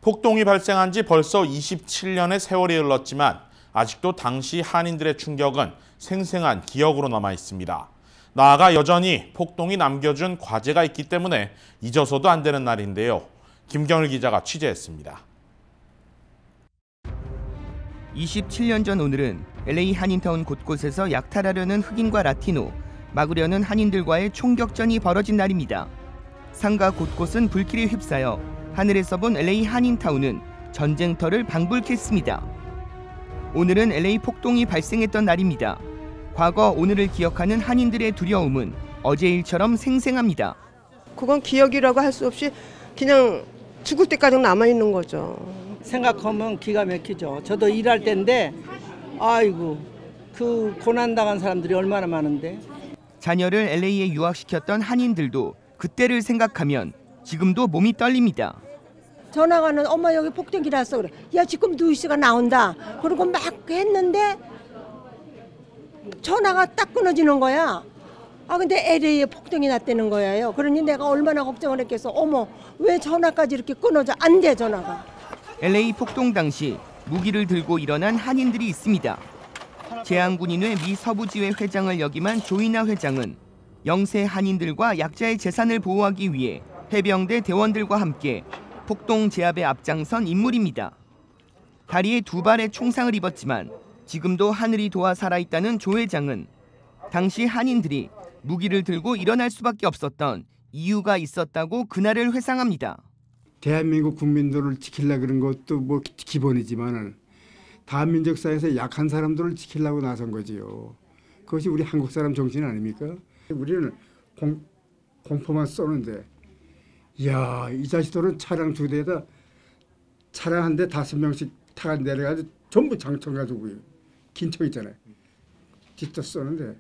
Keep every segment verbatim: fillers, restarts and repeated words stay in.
폭동이 발생한 지 벌써 이십칠 년의 세월이 흘렀지만 아직도 당시 한인들의 충격은 생생한 기억으로 남아 있습니다. 나아가 여전히 폭동이 남겨준 과제가 있기 때문에 잊어서도 안 되는 날인데요. 김경일 기자가 취재했습니다. 이십칠 년 전 오늘은 엘에이 한인타운 곳곳에서 약탈하려는 흑인과 라티노, 막으려는 한인들과의 총격전이 벌어진 날입니다. 상가 곳곳은 불길에 휩싸여 하늘에서 본 엘에이 한인타운은 전쟁터를 방불케 했습니다. 오늘은 엘에이 폭동이 발생했던 날입니다. 과거 오늘을 기억하는 한인들의 두려움은 어제 일처럼 생생합니다. 그건 기억이라고 할 수 없이 그냥 죽을 때까지 남아있는 거죠. 생각하면 기가 막히죠. 저도 일할 때인데 아이고 그 고난당한 사람들이 얼마나 많은데. 자녀를 엘에이에 유학시켰던 한인들도 그때를 생각하면 지금도 몸이 떨립니다. 전화가는 엄마 여기 폭동이 났어 그래. 야 지금 뉴스가 나온다. 그리고 막 했는데 전화가 딱 끊어지는 거야. 아 근데 엘에이에 폭동이 났다는 거예요. 그러니 내가 얼마나 걱정을 했겠어. 어머 왜 전화까지 이렇게 끊어져. 안 돼 전화가. 엘에이 폭동 당시 무기를 들고 일어난 한인들이 있습니다. 제한군인회 미 서부지회 회장을 역임한 조이나 회장은 영세 한인들과 약자의 재산을 보호하기 위해 해병대 대원들과 함께 폭동 제압에 앞장선 인물입니다. 다리에 두 발의 총상을 입었지만 지금도 하늘이 도와 살아있다는 조 회장은 당시 한인들이 무기를 들고 일어날 수밖에 없었던 이유가 있었다고 그날을 회상합니다. 대한민국 국민들을 지키려고 그런 것도 뭐 기본이지만 다민족 사회에서 약한 사람들을 지키려고 나선 거지요. 그것이 우리 한국 사람 정신 아닙니까? 우리는 공, 공포만 쏘는데 이야 이 자식들은 차량 두 대에다 차량 한 대 다섯 명씩 타가 내려가지고 전부 장청 가지고 긴청 있잖아요. 뒤터 쏘는데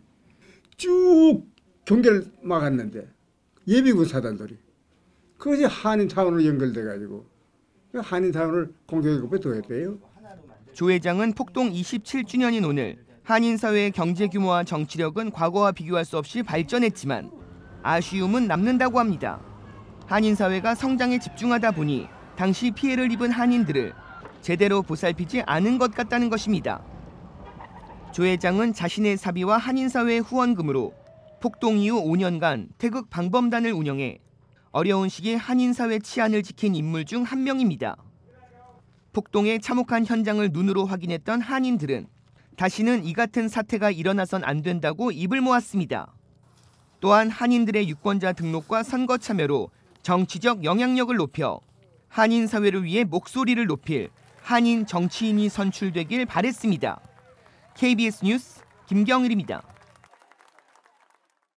쭉 경계를 막았는데 예비군 사단들이 그것이 한인타운으로 연결돼가지고 한인타운을 공격에 더 했대요. 조 회장은 폭동 이십칠 주년인 오늘 한인사회의 경제 규모와 정치력은 과거와 비교할 수 없이 발전했지만 아쉬움은 남는다고 합니다. 한인사회가 성장에 집중하다 보니 당시 피해를 입은 한인들을 제대로 보살피지 않은 것 같다는 것입니다. 조 회장은 자신의 사비와 한인사회의 후원금으로 폭동 이후 오 년간 태극 방범단을 운영해 어려운 시기 한인사회 치안을 지킨 인물 중 한 명입니다. 폭동의 참혹한 현장을 눈으로 확인했던 한인들은 다시는 이 같은 사태가 일어나선 안 된다고 입을 모았습니다. 또한 한인들의 유권자 등록과 선거 참여로 정치적 영향력을 높여 한인 사회를 위해 목소리를 높일 한인 정치인이 선출되길 바랬습니다. 케이비에스 뉴스 김경일입니다.